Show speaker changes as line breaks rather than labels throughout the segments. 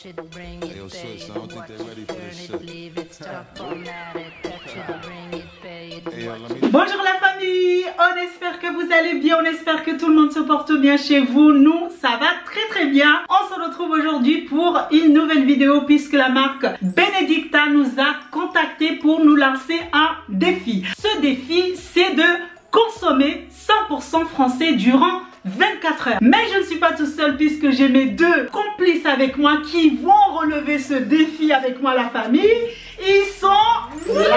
Bonjour la famille, on espère que vous allez bien, on espère que tout le monde se porte bien chez vous. Nous, ça va très bien. On se retrouve aujourd'hui pour une nouvelle vidéo puisque la marque Benedicta nous a contacté pour nous lancer un défi. Ce défi, c'est de consommer 100% français durant 24 heures. Mais je ne suis pas tout seul puisque j'ai mes deux complices avec moi qui vont relever ce défi avec moi, la famille. Ils sont là.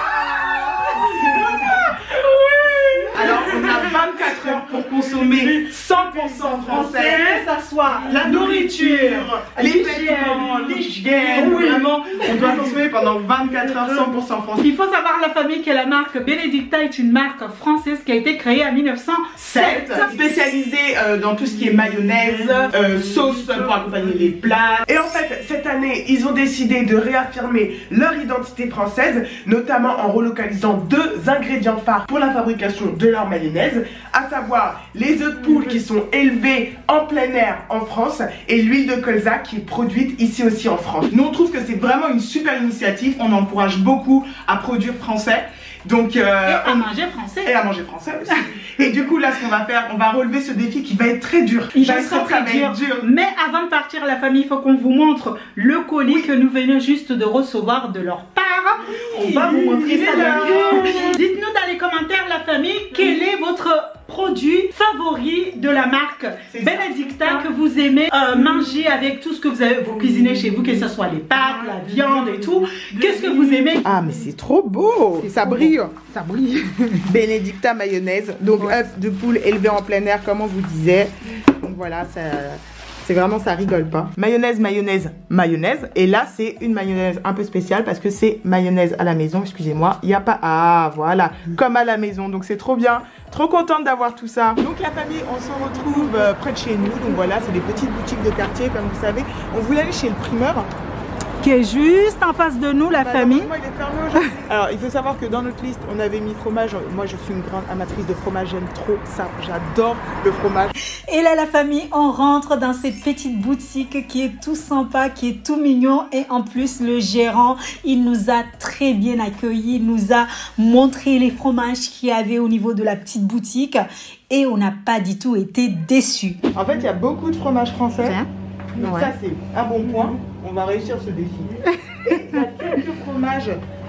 Alors on a 24 heures pour consommer 100% français,
que ça soit la nourriture,
les vêtements, l'hygiène, vraiment on doit consommer pendant 24 heures 100% français.
Il faut savoir la famille que la marque Benedicta est une marque française qui a été créée en 1907,
spécialisée dans tout ce qui est mayonnaise, sauce pour accompagner les plats. Et en fait cette année ils ont décidé de réaffirmer leur identité française, notamment en relocalisant deux ingrédients phares pour la fabrication de leur mayonnaise, à savoir les œufs de poule qui sont élevés en plein air en France et l'huile de colza qui est produite ici aussi en France. Nous on trouve que c'est vraiment une super initiative, on encourage beaucoup à produire français. Donc,
et à manger français.
Et à manger français aussi. Et du coup, là, ce qu'on va faire, on va relever ce défi qui va être très dur.
Il va être très dur. Mais avant de partir, la famille, il faut qu'on vous montre le colis que nous venons juste de recevoir de leur part.
On va vous montrer ça.
Dites-nous dans les commentaires, la famille, quel est votre produit favori de la marque Benedicta que vous aimez manger avec tout ce que vous cuisinez chez vous, que ce soit les pâtes, la viande et tout. Qu'est-ce que vous aimez?
Ah mais c'est trop beau, ça brille.
Ça brille.
Benedicta mayonnaise, donc œuf de poule élevé en plein air comme on vous disait. Donc voilà, c'est vraiment, ça rigole pas. Mayonnaise, mayonnaise, mayonnaise. Et là, c'est une mayonnaise un peu spéciale parce que c'est mayonnaise à la maison. Excusez-moi, il n'y a pas... Ah, voilà, comme à la maison. Donc, c'est trop bien. Trop contente d'avoir tout ça. Donc, la famille, on se retrouve près de chez nous. Donc, voilà, c'est des petites boutiques de quartier, comme vous savez. On voulait aller chez le primeur.
Qui est juste en face de nous, la famille.
Il est fermé aujourd'hui. Alors, il faut savoir que dans notre liste, on avait mis fromage. Moi, je suis une grande amatrice de fromage. J'aime trop ça. J'adore le fromage.
Et là, la famille, on rentre dans cette petite boutique qui est tout sympa, qui est tout mignon. Et en plus, le gérant, il nous a très bien accueillis. Il nous a montré les fromages qu'il y avait au niveau de la petite boutique. Et on n'a pas du tout été déçus.
En fait, il y a beaucoup de fromages français. Donc ça, c'est un bon point. On va réussir ce défi. Et il y a quelques fromages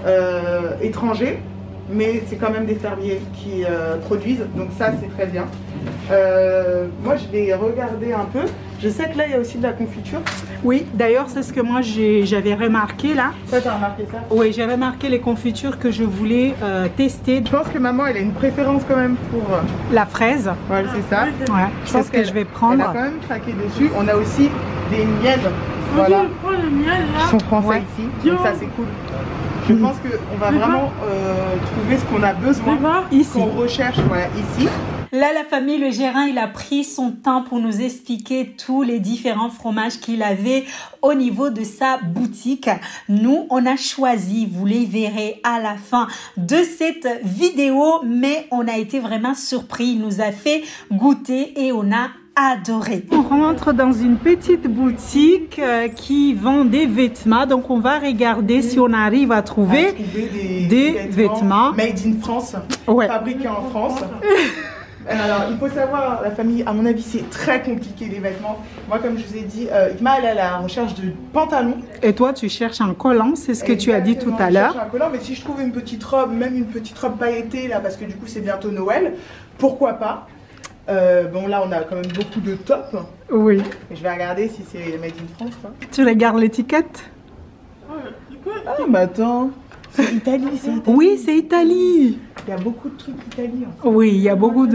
étrangers, mais c'est quand même des fermiers qui produisent. Donc ça, c'est très bien. Moi, je vais regarder un peu. Je sais que là, il y a aussi de la confiture.
Oui, d'ailleurs, c'est ce que moi, j'avais remarqué là.
Toi, t'as remarqué ça?
Oui, j'ai remarqué les confitures que je voulais tester.
Je pense que maman, elle a une préférence quand même pour...
la fraise.
Ouais, c'est ça.
Ouais, je pense que je vais prendre.
Elle a quand même craqué dessus. On a aussi des miels. Voilà. Qui sont français ici. Donc ça, c'est cool. Je pense qu'on va vraiment trouver ce qu'on a besoin,
ici.
qu'on recherche ici.
Là, la famille, le gérant, il a pris son temps pour nous expliquer tous les différents fromages qu'il avait au niveau de sa boutique. Nous, on a choisi, vous les verrez à la fin de cette vidéo, mais on a été vraiment surpris. Il nous a fait goûter et on a adoré. On rentre dans une petite boutique qui vend des vêtements. Donc, on va regarder si on arrive à trouver des vêtements
made in France, fabriqués en France. Alors, il faut savoir, la famille, à mon avis, c'est très compliqué les vêtements. Moi, comme je vous ai dit, Ikma, elle est à la recherche de pantalons.
Et toi, tu cherches un collant, c'est ce que tu as dit tout à l'heure.
Je cherche un collant, mais si je trouve une petite robe, même une petite robe pailletée, là, parce que du coup, c'est bientôt Noël, pourquoi pas. Bon, là, on a quand même beaucoup de tops.
Oui.
Et je vais regarder si c'est made in France. Quoi.
Tu regardes l'étiquette?
Ah, mais attends. C'est Italie, c'est Italie.
Oui, c'est Italie.
Il y a beaucoup de trucs italiens.
Oui, il y a beaucoup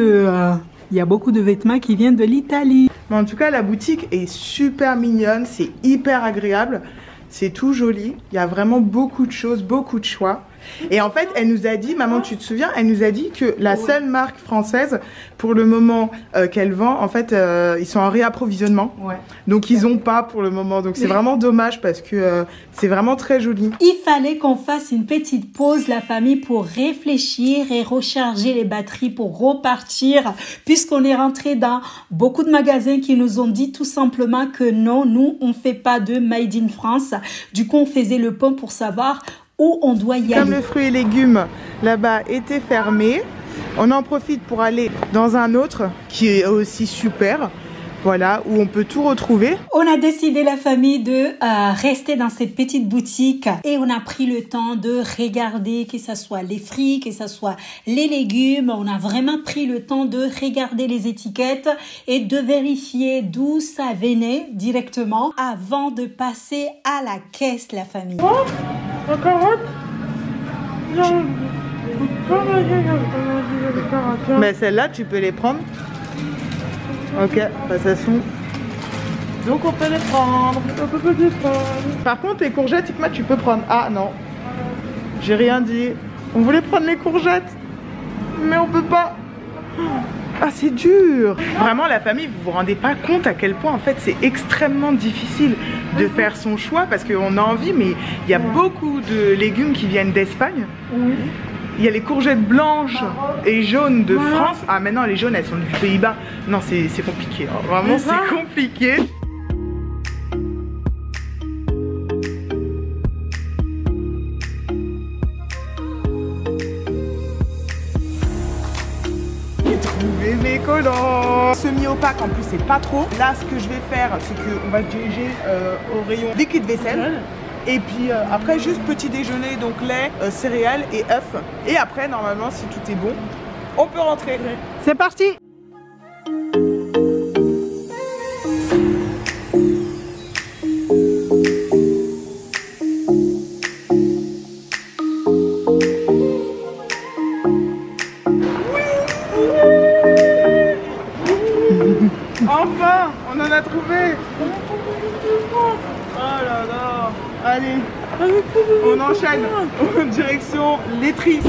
de vêtements qui viennent de l'Italie.
Mais en tout cas, la boutique est super mignonne, c'est hyper agréable, c'est tout joli. Il y a vraiment beaucoup de choses, beaucoup de choix. Et en fait, elle nous a dit, maman, tu te souviens, elle nous a dit que la seule marque française, pour le moment, qu'elle vend, en fait, ils sont en réapprovisionnement. Ouais. Donc, ils n'ont pas pour le moment. Donc, c'est vraiment dommage parce que c'est vraiment très joli.
Il fallait qu'on fasse une petite pause, la famille, pour réfléchir et recharger les batteries pour repartir, puisqu'on est rentré dans beaucoup de magasins qui nous ont dit tout simplement que non, nous, on ne fait pas de Made in France. Du coup, on faisait le point pour savoir où on doit y aller.
Comme le fruit et légumes là-bas était fermé, on en profite pour aller dans un autre qui est aussi super. Voilà, où on peut tout retrouver.
On a décidé, la famille, de rester dans cette petite boutique et on a pris le temps de regarder, que ce soit les fruits, que ce soit les légumes. On a vraiment pris le temps de regarder les étiquettes et de vérifier d'où ça venait directement avant de passer à la caisse, la famille.
Oh, la carotte? Non. Mais celle-là, tu peux les prendre. Ok, passation. Donc on peut les prendre. Par contre, les courgettes, Ikma, tu peux prendre. Ah non, j'ai rien dit. On voulait prendre les courgettes, mais on peut pas. Ah, c'est dur. Vraiment, la famille, vous vous rendez pas compte à quel point en fait c'est extrêmement difficile de faire son choix parce qu'on a envie, mais il y a beaucoup de légumes qui viennent d'Espagne. Il y a les courgettes blanches et jaunes de France. Ah, maintenant les jaunes, elles sont du Pays-Bas. Non, c'est compliqué. Hein. Vraiment, c'est compliqué. J'ai trouvé mes collants. Semi-opaque, en plus, c'est pas trop. Là, ce que je vais faire, c'est qu'on va se diriger au rayon liquide vaisselle. Et puis après, juste petit déjeuner, donc lait, céréales et œufs. Et après, normalement, si tout est bon, on peut rentrer. C'est parti! Enfin, on en a trouvé! Oh là là! Allez, on enchaîne en direction laiterie.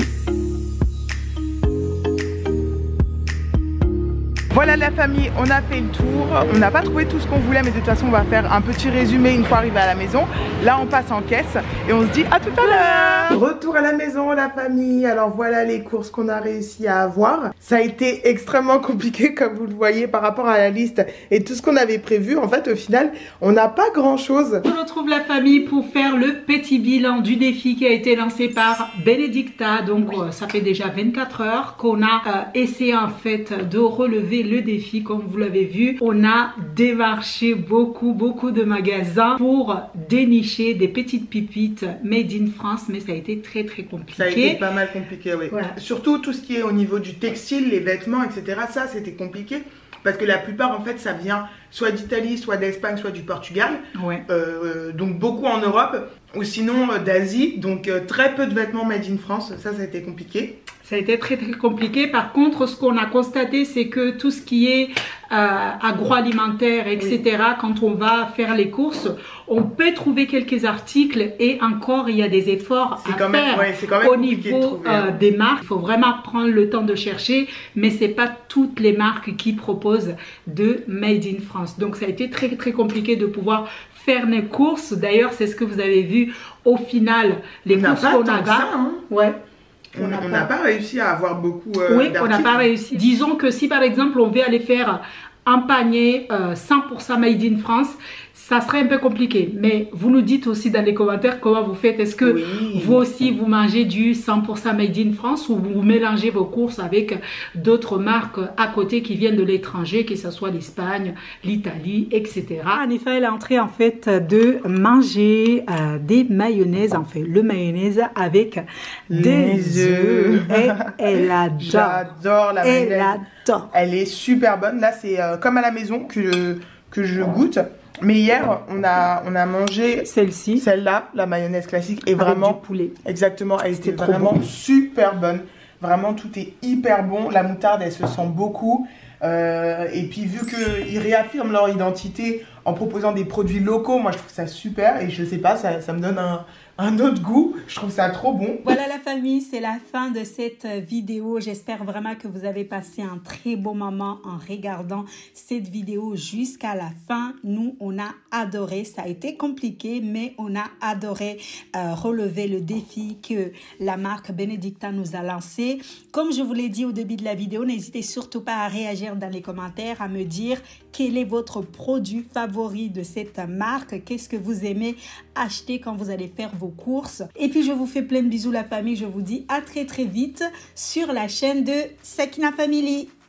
Voilà la famille, on a fait le tour. On n'a pas trouvé tout ce qu'on voulait, mais de toute façon on va faire un petit résumé une fois arrivé à la maison. Là on passe en caisse et on se dit à tout à l'heure. Retour à la maison la famille. Alors voilà les courses qu'on a réussi à avoir. Ça a été extrêmement compliqué comme vous le voyez par rapport à la liste et tout ce qu'on avait prévu. En fait au final on n'a pas grand chose.
On retrouve la famille pour faire le petit bilan du défi qui a été lancé par Benedicta. Donc ça fait déjà 24 heures qu'on a essayé en fait de relever le défi. Comme vous l'avez vu, on a démarché beaucoup de magasins pour dénicher des petites pépites made in France, mais ça a été très compliqué.
Ça a été pas mal compliqué, oui. Voilà. Surtout tout ce qui est au niveau du textile, les vêtements, etc. Ça c'était compliqué parce que la plupart en fait ça vient soit d'Italie, soit d'Espagne, soit du Portugal. Ouais. Donc beaucoup en Europe ou sinon d'Asie. Donc très peu de vêtements made in France. Ça a été compliqué.
Ça a été très compliqué. Par contre, ce qu'on a constaté, c'est que tout ce qui est agroalimentaire, etc., oui. Quand on va faire les courses, on peut trouver quelques articles et encore, il y a des efforts à faire au niveau des marques. Il faut vraiment prendre le temps de chercher, mais c'est pas toutes les marques qui proposent de Made in France. Donc, ça a été très compliqué de pouvoir faire les courses. D'ailleurs, c'est ce que vous avez vu au final, les courses qu'on a. Ouais.
On n'a pas réussi à avoir beaucoup
oui, on n'a pas réussi. Disons que si par exemple on veut aller faire un panier 100% Made in France, ça serait un peu compliqué. Mais vous nous dites aussi dans les commentaires comment vous faites. Est-ce que vous aussi vous mangez du 100% Made in France ou vous mélangez vos courses avec d'autres marques à côté qui viennent de l'étranger, que ce soit l'Espagne, l'Italie, etc. En effet, elle est en train en fait de manger des mayonnaises, en fait le mayonnaise avec des œufs. Et elle adore.
J'adore la mayonnaise.
Elle adore.
Elle est super bonne. Là c'est comme à la maison que je goûte. Mais hier, on a mangé celle-là, la mayonnaise classique, et vraiment
du poulet.
Exactement, elle était vraiment super bonne. Vraiment, tout est hyper bon. La moutarde, elle se sent beaucoup. Et puis, vu qu'ils réaffirment leur identité en proposant des produits locaux, moi, je trouve ça super. Et je sais pas, ça me donne un autre goût. Je trouve ça trop bon.
Voilà la famille, c'est la fin de cette vidéo. J'espère vraiment que vous avez passé un très beau moment en regardant cette vidéo jusqu'à la fin. Nous, on a adoré. Ça a été compliqué, mais on a adoré relever le défi que la marque Benedicta nous a lancé. Comme je vous l'ai dit au début de la vidéo, n'hésitez surtout pas à réagir dans les commentaires, à me dire quel est votre produit favori de cette marque, qu'est-ce que vous aimez acheter quand vous allez faire vos courses. Et puis je vous fais plein de bisous la famille, je vous dis à très vite sur la chaîne de Sakina Family.